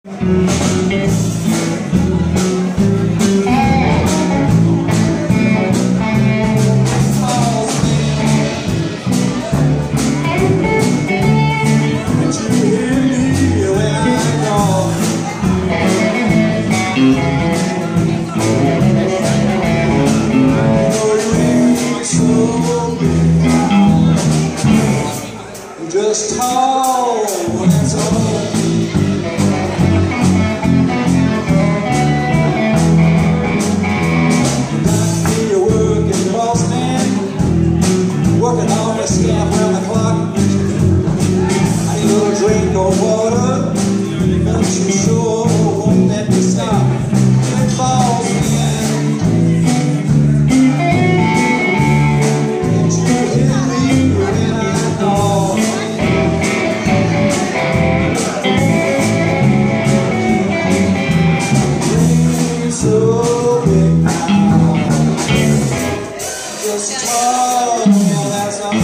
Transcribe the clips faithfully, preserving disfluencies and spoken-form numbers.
Just tall, that's all. You're working, boss man, working on the scamp round the clock. I need a little drink or water, but you sure won't let me stop. Good boss man, can't you hear me when I call? So big now, just talk, yeah, that's all.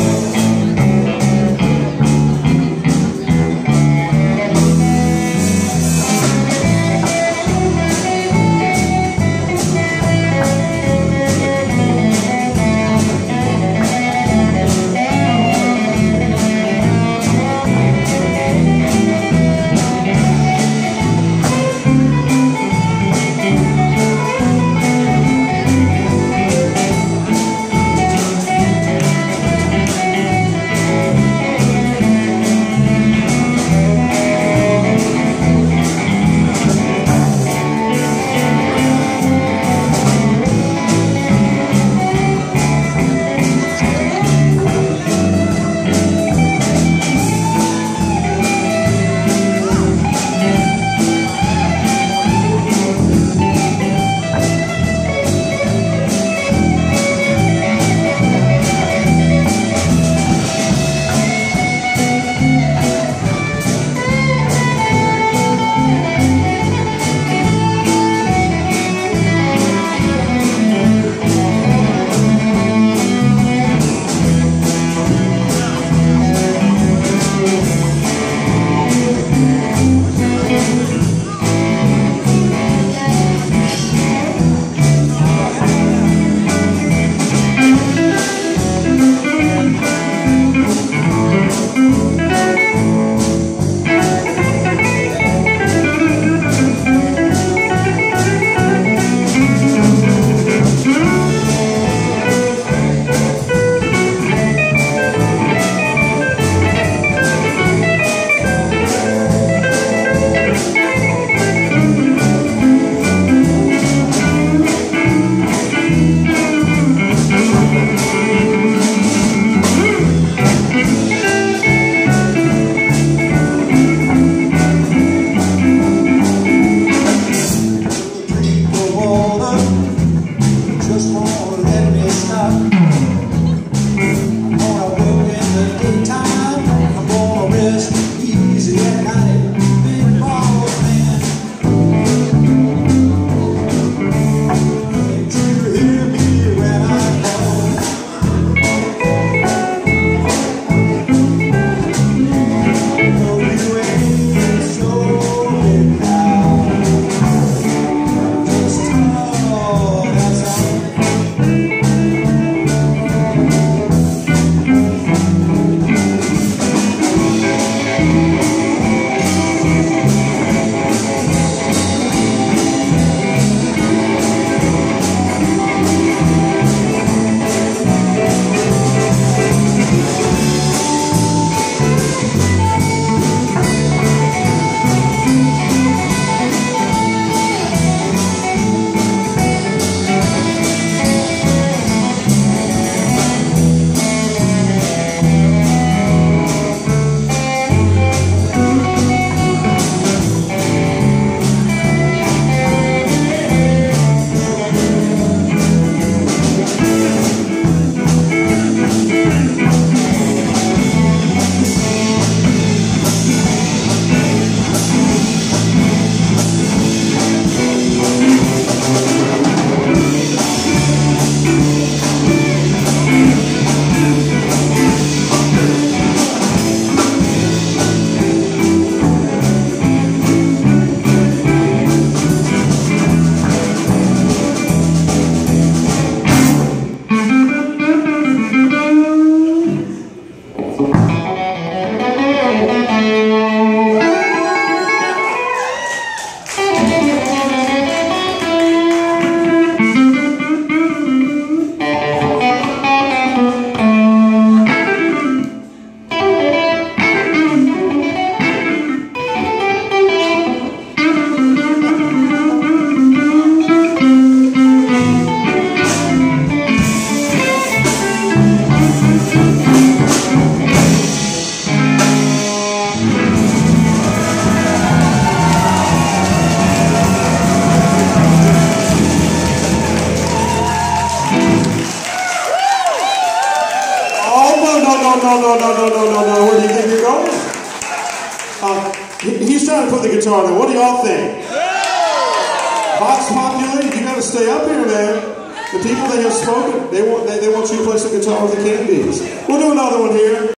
no, no, no, no, no, no, no. Where do you think you're going? Uh, he, he's trying to put the guitar there. What do y'all think? Vox Populi, you got to stay up here, man. The people that have spoken, they want, they, they want you to play some guitar with the King Bees. We'll do another one here.